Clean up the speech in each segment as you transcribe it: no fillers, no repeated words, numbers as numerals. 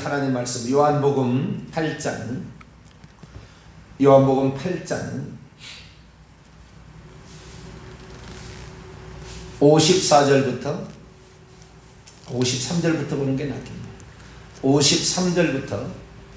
하나님 말씀 요한복음 8장 54절부터 53절부터 보는 게 낫겠네요. 53절부터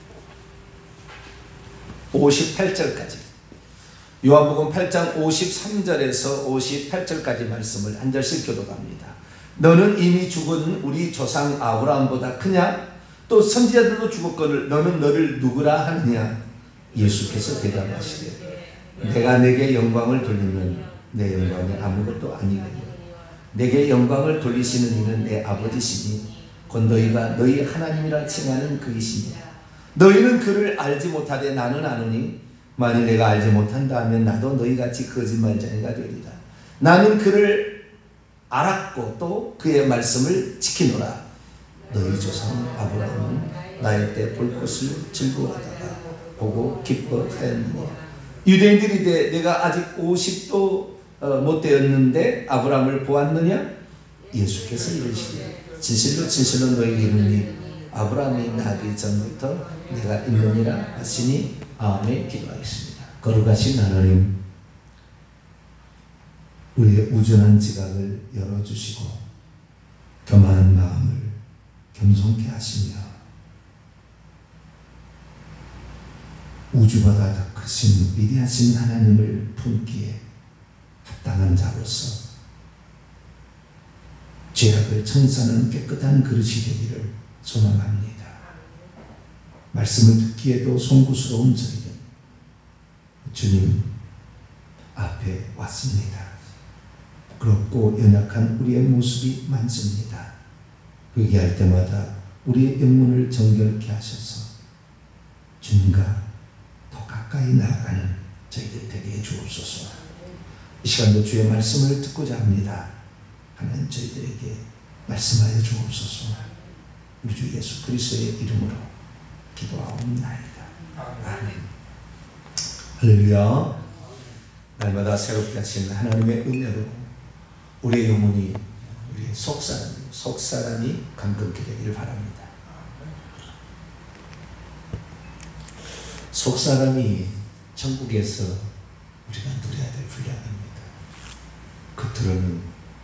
58절까지 요한복음 8장 53절에서 58절까지 말씀을 한 절씩 교독합니다. 너는 이미 죽은 우리 조상 아브라함보다 크냐? 또 선지자들도 죽었거늘 너는 너를 누구라 하느냐? 예수께서 대답하시되 내가 내게 영광을 돌리면 내 영광이 아무것도 아니거니와 내게 영광을 돌리시는 이는 내 아버지시니 곧 너희가 너희 하나님이라 칭하는 그이시니 너희는 그를 알지 못하되 나는 아노니 만일 내가 알지 못한다 하면 나도 너희같이 거짓말쟁이가 되리라. 나는 그를 알았고 또 그의 말씀을 지키노라. 너희 조상 아브라함은 나의 때 볼 것을 즐거워하다가 보고 기뻐하였느니라. 유대인들이 내가 아직 50도 못 되었는데 아브라함을 보았느냐? 예수께서 이르시되 진실로 진실로 너희에게 이르노니 아브라함이 나기 전부터 내가 있느니라 하시니 아멘. 기도하겠습니다. 거룩하신 하나님, 우리의 우준한 지각을 열어주시고 교만한 마음을 겸손케 하시며 우주보다 더 크신 위대하신 하나님을 품기에 합당한 자로서 죄악을 청산하는 깨끗한 그릇이 되기를 소망합니다. 말씀을 듣기에도 송구스러운 저희는 주님 앞에 왔습니다. 부끄럽고 연약한 우리의 모습이 많습니다. 회개할 때마다 우리의 영문을 정결케 하셔서 주님과 더 가까이 나아가는 저희들 되게 해주옵소서. 이 시간도 주의 말씀을 듣고자 합니다. 하나님 저희들에게 말씀하여 주옵소서. 우리 주 예수 그리스도의 이름으로 기도하옵나이다. 아멘. 할렐루야. 날마다 새롭게 하시는 하나님의 은혜로 우리의 영혼이 우리의 속사람이 감격케 되기를 바랍니다. 속사람이 천국에서 우리가 누려야 될 분량입니다. 겉으로는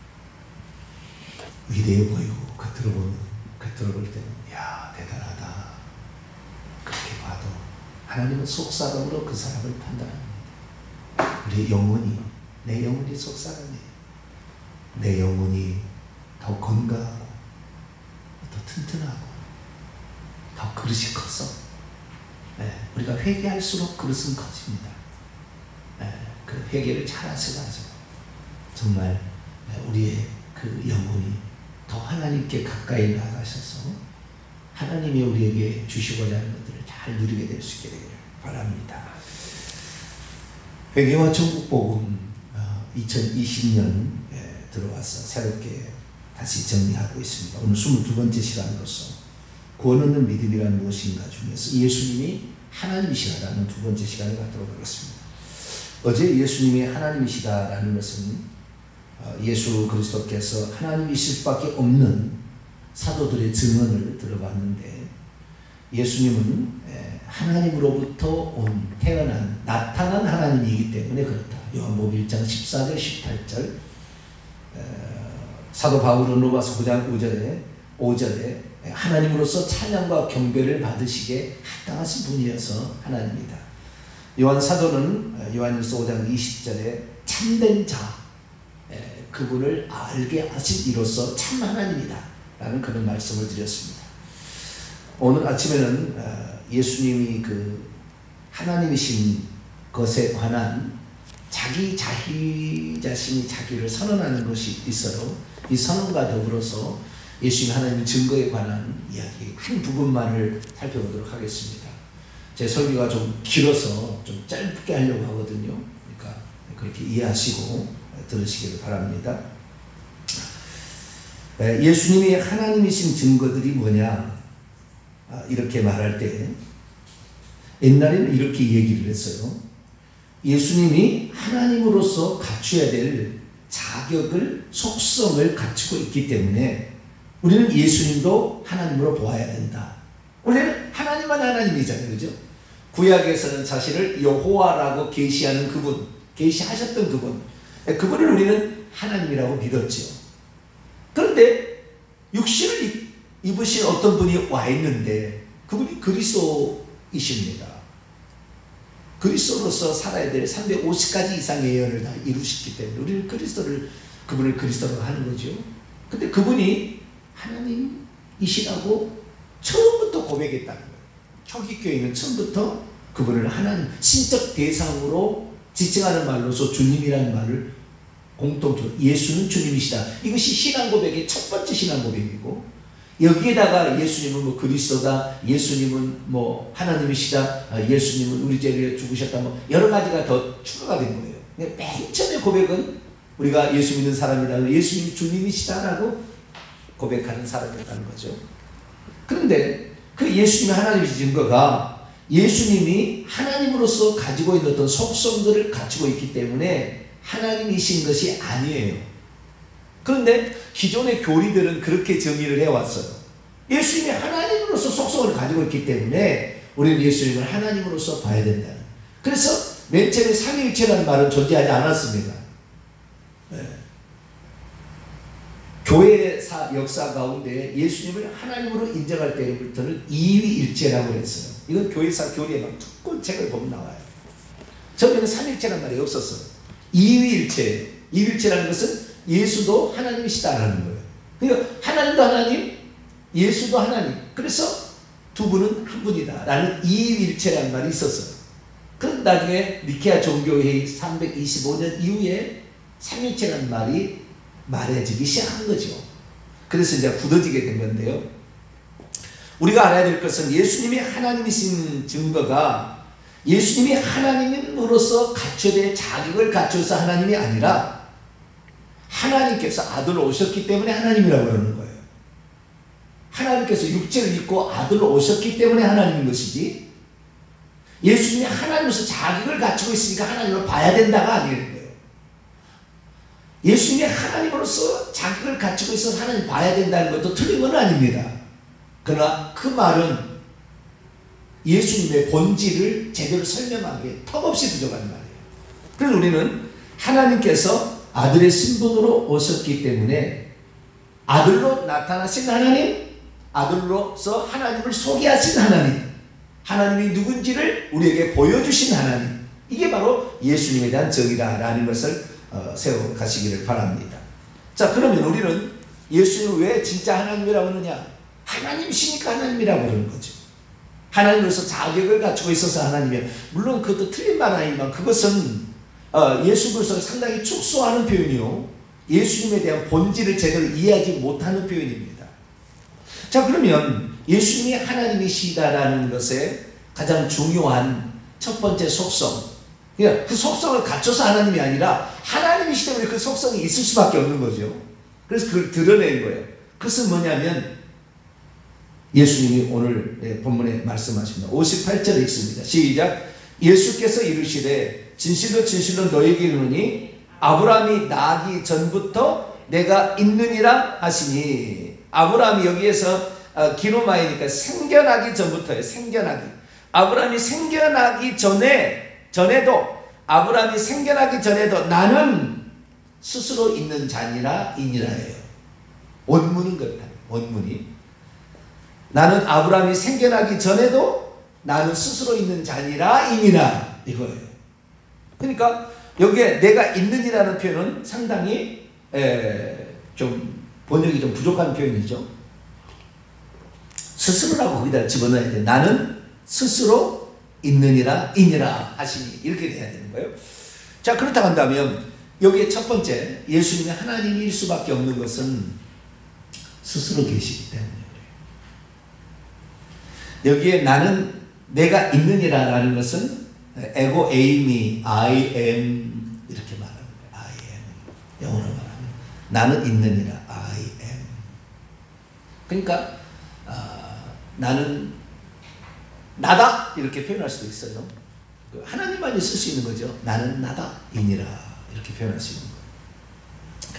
위대해 보이고 겉으로 볼 때는 야 대단하다 그렇게 봐도 하나님은 속사람으로 그 사람을 판단합니다. 우리 영혼이 내 영혼이 속사람이에요. 내 영혼이 더 건강하고 더 튼튼하고 더 그릇이 커서 우리가 회개할수록 그릇은 커집니다. 그 회개를 잘 하셔가지고 정말 우리의 그 영혼이 더 하나님께 가까이 나가셔서 하나님이 우리에게 주시고자 하는 것들을 잘 누리게 될 수 있게 되기를 바랍니다. 회개와 천국복음 2020년 들어와서 새롭게 다시 정리하고 있습니다. 오늘 22번째 시간으로서 구원 얻는 믿음이란 무엇인가 중에서 예수님이 하나님이시다라는 두 번째 시간을 갖도록 하겠습니다. 어제 예수님이 하나님이시다라는 것은 예수 그리스도께서 하나님이실 수밖에 없는 사도들의 증언을 들어봤는데 예수님은 하나님으로부터 태어난 나타난 하나님이기 때문에 그렇다. 요한복음 1장 14절 18절 사도 바울은 로마서 9장 5절에 하나님으로서 찬양과 경배를 받으시기에 합당하신 분이어서 하나님이다. 요한 사도는 요한일서 5장 20절에 참된 자 그분을 알게 하신 이로써 참 하나님이다 라는 그런 말씀을 드렸습니다. 오늘 아침에는 예수님이 그 하나님이신 것에 관한 자기 자신이 자기를 선언하는 것이 있어요. 이 선언과 더불어서 예수님 하나님 증거에 관한 이야기 한 부분만을 살펴보도록 하겠습니다. 제 설교가 좀 길어서 좀 짧게 하려고 하거든요. 그러니까 그렇게 이해하시고 들으시기를 바랍니다. 예수님이 하나님이신 증거들이 뭐냐 이렇게 말할 때 옛날에는 이렇게 얘기를 했어요. 예수님이 하나님으로서 갖춰야 될 자격을 속성을 갖추고 있기 때문에 우리는 예수님도 하나님으로 보아야 된다 원래는 하나님만 하나님이잖아요. 그죠? 구약에서는 자신을 여호와라고 계시하는 그분, 계시하셨던 그분, 그분을 우리는 하나님이라고 믿었죠. 그런데 육신을 입으신 어떤 분이 와 있는데 그분이 그리스도이십니다. 그리스도로서 살아야 될 350가지 이상의 예언을 다 이루셨기 때문에 우리는 그분을 그리스도라고 하는 거죠. 근데 그분이 하나님이시라고 처음부터 고백했다는 거예요. 초기 교회는 처음부터 그분을 하나님, 신적 대상으로 지칭하는 말로서 주님이라는 말을 공통적으로 예수는 주님이시다. 이것이 신앙 고백의 첫 번째 신앙 고백이고, 여기에다가 예수님은 뭐 그리스도다, 예수님은 뭐 하나님이시다, 예수님은 우리 죄를 위해 죽으셨다, 뭐 여러 가지가 더 추가가 된 거예요. 맨 처음에 고백은 우리가 예수 믿는 사람이라고 예수님이 주님이시다라고 고백하는 사람이었다는 거죠. 그런데 그 예수님이 하나님이신 증거가 예수님이 하나님으로서 가지고 있는 어떤 속성들을 가지고 있기 때문에 하나님이신 것이 아니에요. 그런데 기존의 교리들은 그렇게 정의를 해왔어요. 예수님이 하나님으로서 속성을 가지고 있기 때문에 우리는 예수님을 하나님으로서 봐야 된다는. 그래서 맨 처음에 삼위일체라는 말은 존재하지 않았습니다. 네. 교회사 역사 가운데 예수님을 하나님으로 인정할 때부터는 이위일체라고 했어요. 이건 교회사 교리에 막 특권책을 보면 나와요. 처음에는 삼위일체라는 말이 없었어요. 이위일체. 이위일체라는 것은 예수도 하나님이시다라는 거예요. 그러니까 하나님도 하나님, 예수도 하나님. 그래서 두 분은 한 분이다라는 이위일체라는 말이 있었어요. 그런데 나중에 니케아 종교회의 325년 이후에 삼위일체라는 말이 말해지기 시작한 거죠. 그래서 이제 굳어지게 된 건데요. 우리가 알아야 될 것은 예수님이 하나님이신 증거가 예수님이 하나님으로서 갖춰야 될 자격을 갖춰서 하나님이 아니라 하나님께서 아들로 오셨기 때문에 하나님이라고 그러는 거예요. 하나님께서 육체를 입고 아들로 오셨기 때문에 하나님인 것이지, 예수님이 하나님으로서 자격을 갖추고 있으니까 하나님을 봐야 된다가 아니에요. 예수님이 하나님으로서 자격을 갖추고 있어서 하나님 봐야 된다는 것도 틀린 건 아닙니다. 그러나 그 말은 예수님의 본질을 제대로 설명하기에 턱없이 부족한 말이에요. 그래서 우리는 하나님께서 아들의 신분으로 오셨기 때문에 아들로 나타나신 하나님, 아들로서 하나님을 소개하신 하나님, 하나님이 누군지를 우리에게 보여주신 하나님, 이게 바로 예수님에 대한 정의다라는 것을 세워가시기를 바랍니다. 자, 그러면 우리는 예수님을 왜 진짜 하나님이라고 하느냐? 하나님이시니까 하나님이라고 그러는 거죠. 하나님으로서 자격을 갖추고 있어서 하나님이에요. 물론 그것도 틀린 말 아니지만 그것은 예수 그리스도를 상당히 축소하는 표현이요, 예수님에 대한 본질을 제대로 이해하지 못하는 표현입니다. 자, 그러면 예수님이 하나님이시다라는 것의 가장 중요한 첫 번째 속성, 그러니까 그 속성을 갖춰서 하나님이 아니라 하나님이시기 때문에 그 속성이 있을 수밖에 없는 거죠. 그래서 그걸 드러낸 거예요. 그것은 뭐냐면 예수님이 오늘 본문에 말씀하십니다. 58절에 있습니다. 시작. 예수께서 이르시되 진실로 진실로 너희에게 이르노니 아브라함이 나기 전부터 내가 있느니라 하시니, 아브라함이 여기에서 기노마이니까 생겨나기 전부터예요. 생겨나기. 아브라함이 생겨나기 아브라함이 생겨나기 전에도 나는 스스로 있는 자니라 이니라예요. 원문은 그렇다. 원문이 나는 아브라함이 생겨나기 전에도 나는 스스로 있는 자니라 이니라 이거예요. 그러니까 여기에 내가 있는이라는 표현은 상당히 좀 번역이 좀 부족한 표현이죠. 스스로라고 거기다 집어넣어야 돼. 나는 스스로 있느니라 이니라 하시니, 이렇게 돼야 되는 거예요. 자, 그렇다고 한다면 여기에 첫 번째 예수님이 하나님일 수밖에 없는 것은 스스로 계시기 때문에, 여기에 나는 내가 있느니라 라는 것은 에고 에이미 I am 이렇게 말하는 거예요. I am. 영어로 말하면 나는 있느니라 I am. 그러니까 나는 나다 이렇게 표현할 수도 있어요. 하나님만이 쓸 수 있는 거죠. 나는 나다 이니라 이렇게 표현할 수 있는 거예요.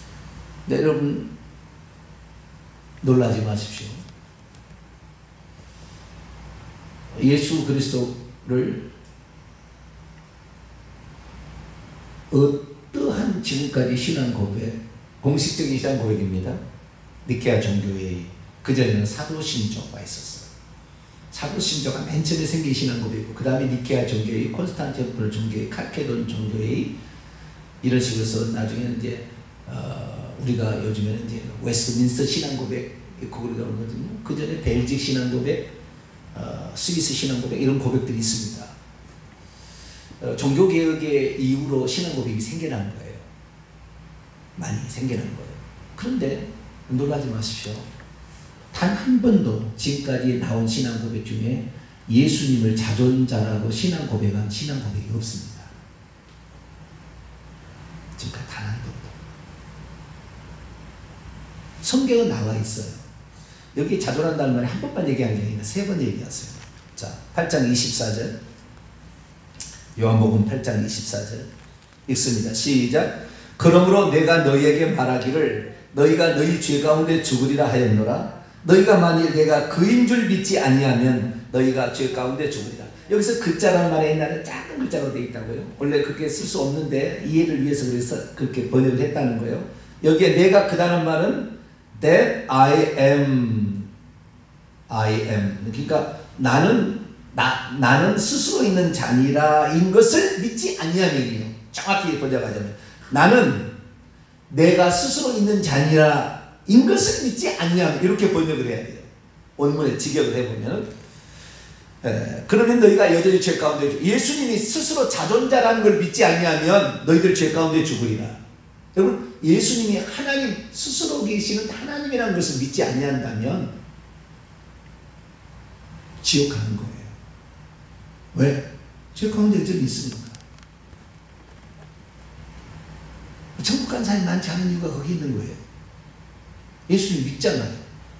네, 여러분 놀라지 마십시오. 예수 그리스도를 어떠한 지금까지 신앙 고백, 공식적인 신앙 고백입니다. 니케아 종교회의, 그전에는 사도신조가 있었어요. 사도신조가 맨 처음에 생긴 신앙 고백이고, 그 다음에 니케아 종교회의, 콘스탄티노플 종교회의, 칼케돈 종교회의, 이런 식으로 해서 나중에는 이제 우리가 요즘에는 이제 웨스트민스터 신앙 고백 그걸 그러거든요. 그 전에 벨직 신앙 고백, 스위스 신앙 고백, 이런 고백들이 있습니다. 종교 개혁의 이후로 신앙 고백이 생겨난 거예요. 많이 생겨난 거예요. 그런데 놀라지 마십시오. 단 한 번도 지금까지 나온 신앙 고백 중에 예수님을 자존자라고 신앙 고백한 신앙 고백이 없습니다. 지금까지 단 한 번도. 성경은 나와 있어요. 여기 자존한다는 말이 한 번만 얘기한 게 아니라 3번 얘기했어요. 자, 8장 24절. 요한복음 8장 24절 읽습니다. 시작. 그러므로 내가 너희에게 말하기를 너희가 너희 죄 가운데 죽으리라 하였노라. 너희가 만일 내가 그인 줄 믿지 아니하면 너희가 죄 가운데 죽으리라. 여기서 그자라는 말에 옛날에 작은 글자로 되어 있다고요. 원래 그렇게 쓸 수 없는데 이해를 위해서 그래서 그렇게 번역을 했다는 거예요. 여기에 내가 그다는 말은 that I am. 그러니까 나는 스스로 있는 자니라인 것을 믿지 아니하면이요. 정확히 번역하자면 나는 내가 스스로 있는 자니라인 것을 믿지 아니하면, 이렇게 번역을 해야 돼요. 원문에 직역을 해보면 그러면 너희가 여전히 죄 가운데, 예수님이 스스로 자존자라는 걸 믿지 아니하면 너희들 죄 가운데 죽으리라. 여러분, 예수님이 하나님 스스로 계시는 하나님이라는 것을 믿지 아니한다면 지옥 가는 거예요. 왜? 죄 가운데 여전히 있으니까. 천국 간 사람이 많지 않은 이유가 거기 있는 거예요. 예수님 믿잖아요.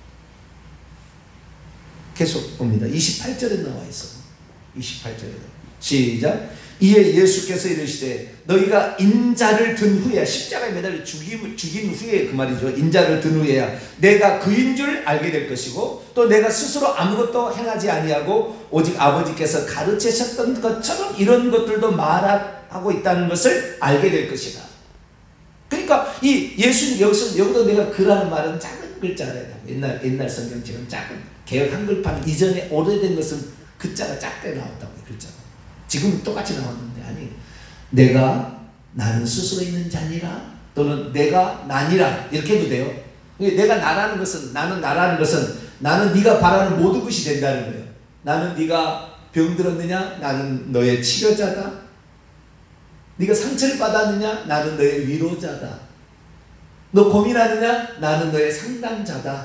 계속 봅니다. 28절에 나와 있어. 28절에. 시작. 이에 예수께서 이르시되 너희가 인자를 든 후에, 십자가에 매달려 죽인 후에, 그 말이죠. 인자를 든 후에야 내가 그인 줄 알게 될 것이고, 또 내가 스스로 아무것도 행하지 아니하고 오직 아버지께서 가르치셨던 것처럼 이런 것들도 말하고 있다는 것을 알게 될 것이다. 그러니까 이 예수님, 여기도 내가 그라는 말은 작은 글자래요. 옛날 성경처럼 작은 개역 한글판 이전에 오래된 것은 글자가 작게 나왔다고. 글자가 지금 똑같이 나왔는데, 아니, 나는 스스로 있는 자니라, 또는 내가 나니라, 이렇게 해도 돼요. 내가 나라는 것은, 나는 나라는 것은 나는 네가 바라는 모든 것이 된다는 거예요. 나는 네가 병들었느냐? 나는 너의 치료자다. 네가 상처를 받았느냐? 나는 너의 위로자다. 너 고민하느냐? 나는 너의 상담자다.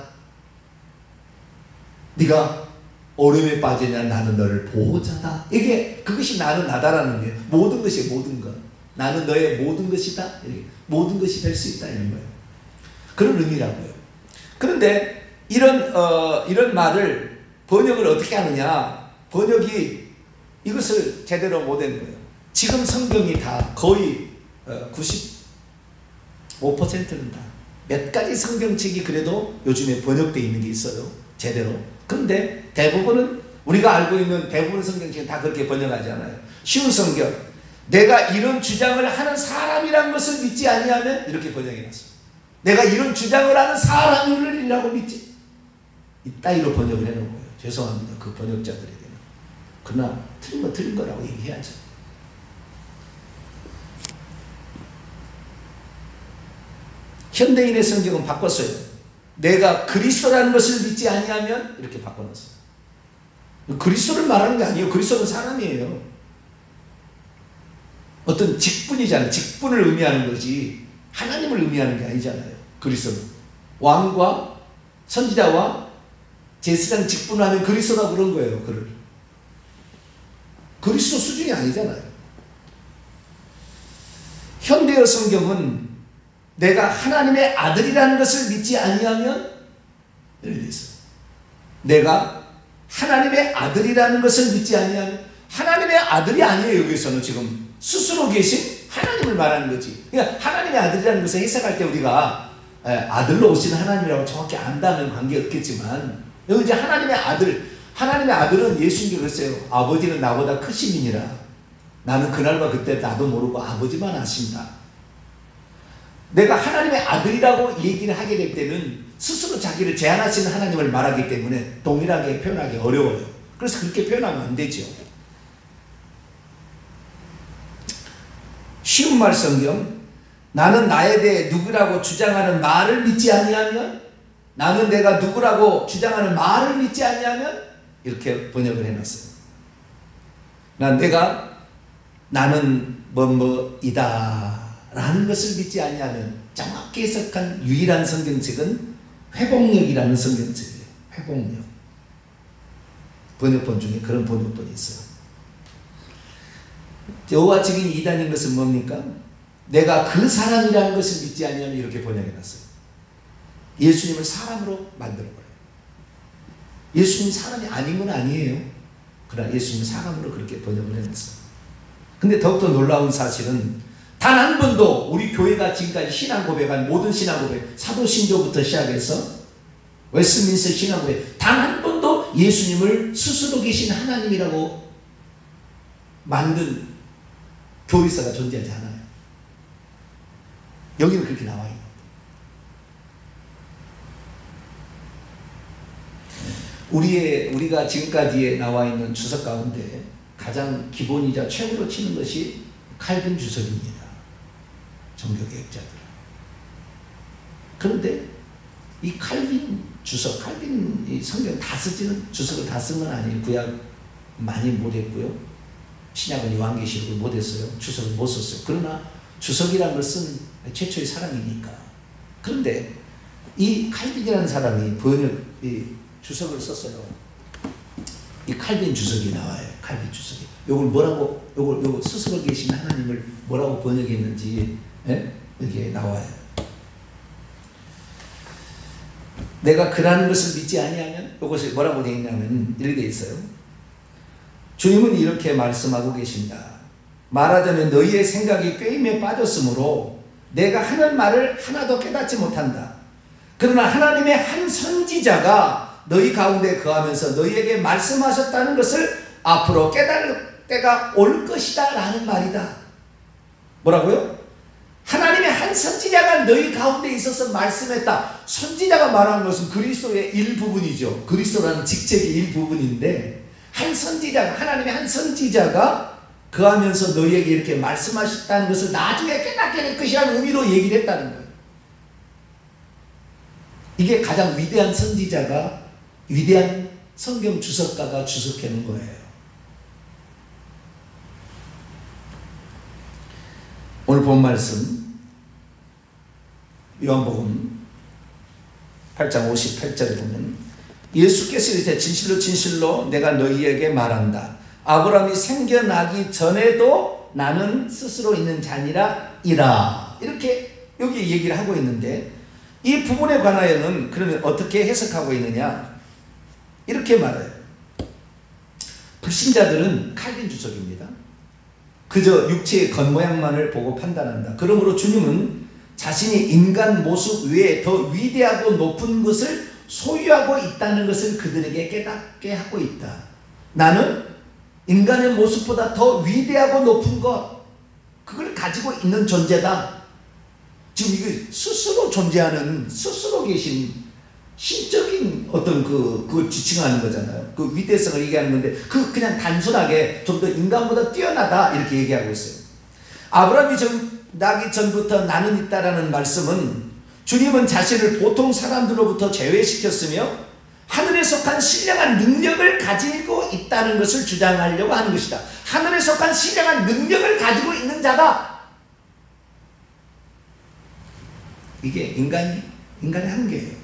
네가 어려움에 빠지냐? 나는 너를 보호자다. 그것이 나는 나다라는 거예요. 모든 것이 모든 것. 나는 너의 모든 것이다. 모든 것이 될 수 있다, 이런 거예요. 그런 의미라고요. 그런데 이런 말을 번역을 어떻게 하느냐? 번역이 이것을 제대로 못한 거예요. 지금 성경이 다 거의 95%는 다 몇 가지 성경책이 그래도 요즘에 번역되어 있는 게 있어요. 제대로. 근데 대부분은, 우리가 알고 있는 대부분의 성경책은 다 그렇게 번역하지 않아요. 쉬운 성경, 내가 이런 주장을 하는 사람이란 것을 믿지 아니하면, 이렇게 번역해놨습니다. 내가 이런 주장을 하는 사람이라고 믿지, 이 따위로 번역을 해놓은 거예요. 죄송합니다, 그 번역자들에게는. 그러나 틀린 건 틀린 거라고 얘기해야죠. 현대인의 성경은 바꿨어요. 내가 그리스도라는 것을 믿지 아니하면, 이렇게 바꿔놨어요. 그리스도를 말하는 게 아니에요. 그리스도는 사람이에요. 어떤 직분이잖아요. 직분을 의미하는 거지 하나님을 의미하는 게 아니잖아요. 그리스도는 왕과 선지자와 제사장 직분을 하면 그리스도라고 그런 거예요. 그를 그리스도 수준이 아니잖아요. 현대어 성경은 내가 하나님의 아들이라는 것을 믿지 아니하면, 이렇게 돼 있어요. 내가 하나님의 아들이라는 것을 믿지 아니하면, 하나님의 아들이 아니에요. 여기서는 지금 스스로 계신 하나님을 말하는 거지. 그러니까 하나님의 아들이라는 것을 해석할 때 우리가 아들로 오시는 하나님이라고 정확히 안다는 관계가 없겠지만, 여기 이제 하나님의 아들, 하나님의 아들은 예수님께 그랬어요. 아버지는 나보다 크심이니라. 나는 그날과 그때 나도 모르고 아버지만 아신다. 내가 하나님의 아들이라고 얘기를 하게 될 때는 스스로 자기를 제한하시는 하나님을 말하기 때문에 동일하게 표현하기 어려워요. 그래서 그렇게 표현하면 안 되죠. 쉬운 말 성경, 나는 나에 대해 누구라고 주장하는 말을 믿지 아니하면, 나는 내가 누구라고 주장하는 말을 믿지 아니하면, 이렇게 번역을 해놨어요. 나는 뭐뭐이다 라는 것을 믿지 아니하면, 정확히 해석한 유일한 성경책은 회복력이라는 성경책이에요. 회복력. 번역본 중에 그런 번역본이 있어요. 여호와 증인이 이단인 것은 뭡니까? 내가 그 사람이라는 것을 믿지 아니하면, 이렇게 번역해놨어요. 예수님을 사람으로 만들어버려요. 예수님이 사람이 아닌 건 아니에요. 그러나 예수님을 사람으로 그렇게 번역을 해놨어요. 근데 더욱더 놀라운 사실은 단 한 번도 우리 교회가 지금까지 신앙 고백한 모든 신앙 고백, 사도신조부터 시작해서 웨스트민스터 신앙 고백, 단 한 번도 예수님을 스스로 계신 하나님이라고 만든 교리서가 존재하지 않아요. 여기는 그렇게 나와 있는 거예요. 우리가 지금까지 나와 있는 주석 가운데 가장 기본이자 최고로 치는 것이 칼빈 주석입니다. 종교개혁자들. 그런데 이 칼빈 주석, 칼빈 이 성경 다 쓰지는, 주석을 다 쓴 건 아니에요. 구약 많이 못했고요. 신약은 요한계시록을 못했어요. 주석을 못 썼어요. 그러나 주석이라는 걸 쓴 최초의 사람이니까. 그런데 이 칼빈이라는 사람이 이 주석을 썼어요. 이 칼빈 주석이 나와요. 칼빈 주석이. 요걸 스스로 계신 하나님을 뭐라고 번역했는지, 여기에 나와요. 내가 그라는 것을 믿지 아니하면, 이것이 뭐라고 되어 있냐면 이렇게 되어 있어요. 주님은 이렇게 말씀하고 계신다. 말하자면 너희의 생각이 꾀임에 빠졌으므로 내가 하는 말을 하나도 깨닫지 못한다. 그러나 하나님의 한 선지자가 너희 가운데 거하면서 너희에게 말씀하셨다는 것을 앞으로 깨달을 때가 올 것이다 라는 말이다. 뭐라고요? 하나님의 한 선지자가 너희 가운데 있어서 말씀했다. 선지자가 말한 것은 그리스도의 일부분이죠. 그리스도라는 직책의 일부분인데, 하나님의 한 선지자가 거하면서 너희에게 이렇게 말씀하셨다는 것을 나중에 깨닫게 될 것이라는 의미로 얘기를 했다는 거예요. 이게 가장 위대한 선지자가, 위대한 성경 주석가가 주석해 놓은 거예요. 오늘 본 말씀 요한복음 8장 58절에 보면 예수께서 이제 진실로 진실로 내가 너희에게 말한다. 아브라함이 생겨나기 전에도 나는 스스로 있는 자니라 이라. 이렇게 여기 얘기를 하고 있는데, 이 부분에 관하여는 그러면 어떻게 해석하고 있느냐? 이렇게 말해요. 불신자들은 칼빈 주석입니다. 그저 육체의 겉모양만을 보고 판단한다. 그러므로 주님은 자신이 인간 모습 외에 더 위대하고 높은 것을 소유하고 있다는 것을 그들에게 깨닫게 하고 있다. 나는 인간의 모습보다 더 위대하고 높은 것, 그걸 가지고 있는 존재다. 지금 이게 스스로 존재하는, 스스로 계신 신적인 어떤 그걸 지칭하는 거잖아요. 그 위대성을 얘기하는 건데, 그냥 단순하게 좀 더 인간보다 뛰어나다 이렇게 얘기하고 있어요. 아브라함이 나기 전부터 나는 있다라는 말씀은, 주님은 자신을 보통 사람들로부터 제외시켰으며 하늘에 속한 신령한 능력을 가지고 있다는 것을 주장하려고 하는 것이다. 하늘에 속한 신령한 능력을 가지고 있는 자다. 이게 인간의 한계예요.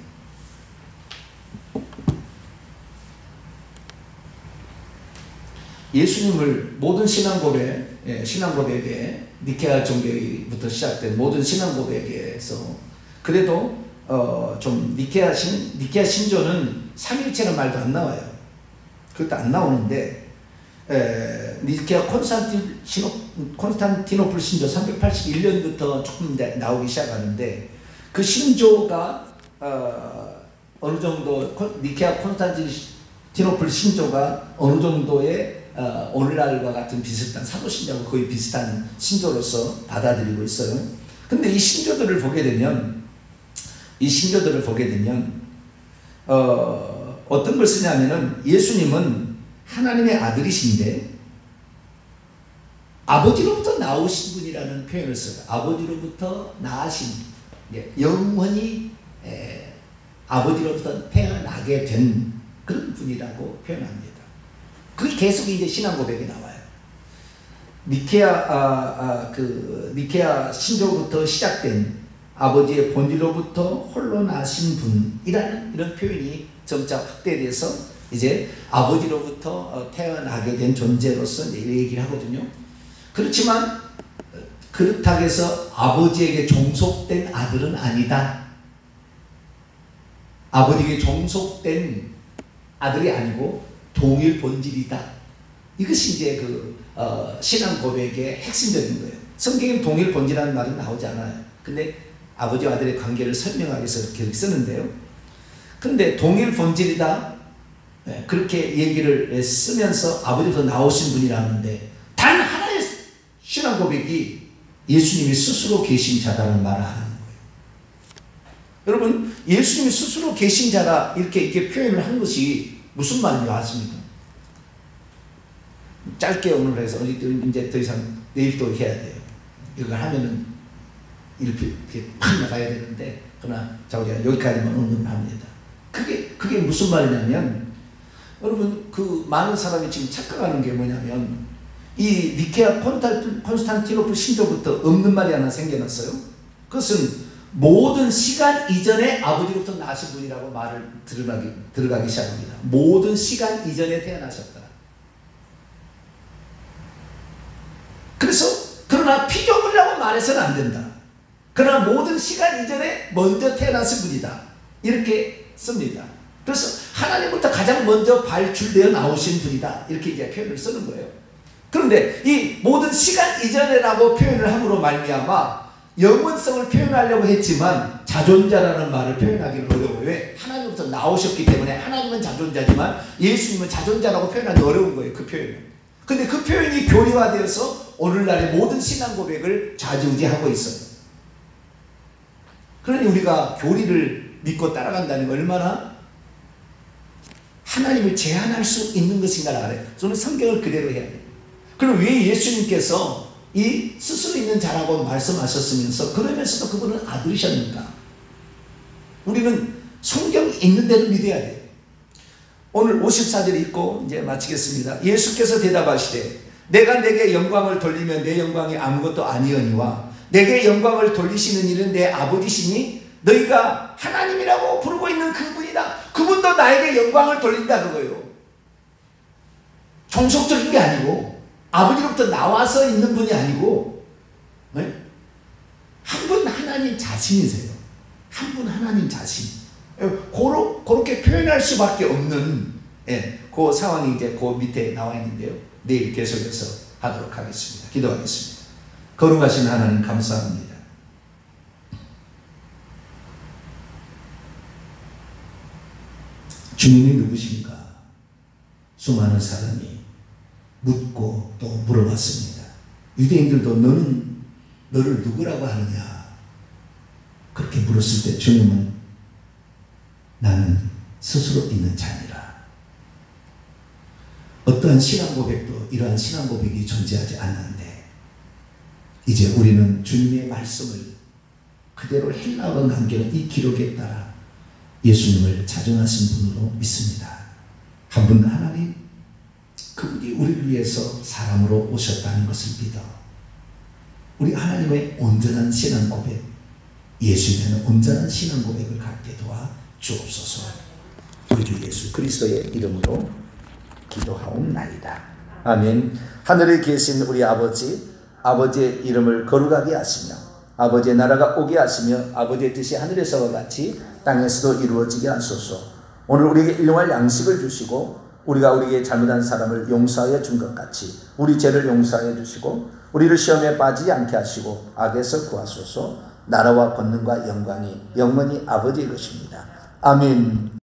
예수님을 모든 신앙 고백에 니케아 종교부터 시작된 모든 신앙 고백에서 그래도 좀 니케아 신조는 삼위일체라는 말도 안 나와요. 그것도 안 나오는데, 니케아 콘스탄티노플 신조 381년부터 조금 나오기 시작하는데, 그 신조가 어느 정도 니케아 콘스탄티노플 신조가 어느 정도의 오늘날과 같은 비슷한 사도신조하고 거의 비슷한 신조로서 받아들이고 있어요. 근데 이 신조들을 보게 되면 어떤 걸 쓰냐면은 예수님은 하나님의 아들이신데 아버지로부터 나오신 분이라는 표현을 써요. 아버지로부터 나으신, 영원히 아버지로부터 태어나게 된 그런 분이라고 표현합니다. 그게 계속 이제 신앙 고백이 나와요. 니케아 신조부터 시작된 아버지의 본질로부터 홀로 나신 분이라는 이런 표현이 점차 확대돼서 이제 아버지로부터 태어나게 된 존재로서 이제 얘기를 하거든요. 그렇지만 그렇다고 해서 아버지에게 종속된 아들은 아니다. 아버지에게 종속된 아들이 아니고 동일 본질이다. 이것이 이제 신앙 고백의 핵심적인 거예요. 성경에 동일 본질이라는 말은 나오지 않아요. 근데 아버지와 아들의 관계를 설명하기 위해서 이렇게 쓰는데요. 그런데 동일 본질이다, 그렇게 얘기를 쓰면서 아버지부터 나오신 분이라는데 단 하나의 신앙 고백이 예수님이 스스로 계신 자라는 말을 하는 거예요. 여러분, 예수님이 스스로 계신 자라 이렇게 표현을 한 것이 무슨 말인지 아십니까? 짧게 오늘 해서 이제 더 이상 내일 또 해야 돼요. 이걸 하면은 이렇게 팍 나가야 되는데, 그러나 자우리가 여기까지만 오늘 합니다. 그게 무슨 말이냐면, 여러분, 많은 사람이 지금 착각하는 게 뭐냐면, 이 니케아 콘스탄티노플 신조부터 없는 말이 하나 생겨났어요. 그것은 모든 시간 이전에 아버지로부터 나신 분이라고 말을 들어가기 시작합니다. 모든 시간 이전에 태어나셨다. 그러나 피조물이라고 말해서는 안 된다. 그러나 모든 시간 이전에 먼저 태어나신 분이다. 이렇게 씁니다. 그래서 하나님부터 가장 먼저 발출되어 나오신 분이다. 이렇게 이제 표현을 쓰는 거예요. 그런데 이 모든 시간 이전에라고 표현을 함으로 말미암아 영원성을 표현하려고 했지만 자존자라는 말을 표현하기는 어려워요. 왜? 하나님부터 나오셨기 때문에 하나님은 자존자지만 예수님은 자존자라고 표현하기 어려운 거예요. 그 표현은. 근데 그 표현이 교리화되어서 오늘날의 모든 신앙 고백을 좌지우지하고 있어요. 그러니 우리가 교리를 믿고 따라간다는 게 얼마나 하나님을 제한할 수 있는 것인가를 알아요. 저는 성경을 그대로 해야 돼요. 그럼 왜 예수님께서 이 스스로 있는 자라고 말씀하셨으면서 그러면서도 그분은 아들이셨는가? 우리는 성경 있는 대로 믿어야 돼요. 오늘 54절 읽고 이제 마치겠습니다. 예수께서 대답하시되 내가 내게 영광을 돌리면 내 영광이 아무것도 아니오니와 내게 영광을 돌리시는 이는 내 아버지시니 너희가 하나님이라고 부르고 있는 그분이다. 그분도 나에게 영광을 돌린다 그거예요. 종속적인 게 아니고 아버지로부터 나와서 있는 분이 아니고 한 분 하나님 자신이세요. 한 분 하나님 자신. 그렇게 표현할 수밖에 없는 그 상황이 이제 그 밑에 나와 있는데요. 내일 계속해서 하도록 하겠습니다. 기도하겠습니다. 거룩하신 하나님 감사합니다. 주님이 누구신가? 수많은 사람이 묻고 또 물어봤습니다. 유대인들도 너는 너를 누구라고 하느냐? 그렇게 물었을 때 주님은 나는 스스로 있는 자니라. 어떠한 신앙 고백도 이러한 신앙 고백이 존재하지 않는데 이제 우리는 주님의 말씀을 그대로 헬라어 관계는 이 기록에 따라 예수님을 자존하신 분으로 믿습니다. 한 분 하나님, 그분이 우리를 위해서 사람으로 오셨다는 것을 믿어 우리 하나님의 온전한 신앙 고백, 예수님의 온전한 신앙 고백을 갖게 도와 주옵소서. 우리 주 예수 그리스도의 이름으로 기도하옵나이다. 아멘. 하늘에 계신 우리 아버지, 아버지의 이름을 거룩하게 하시며 아버지의 나라가 오게 하시며 아버지의 뜻이 하늘에서와 같이 땅에서도 이루어지게 하소서. 오늘 우리에게 일용할 양식을 주시고 우리가 우리에게 잘못한 사람을 용서하여 준 것 같이 우리 죄를 용서하여 주시고 우리를 시험에 빠지지 않게 하시고 악에서 구하소서. 나라와 권능과 영광이 영원히 아버지의 것입니다. 아멘.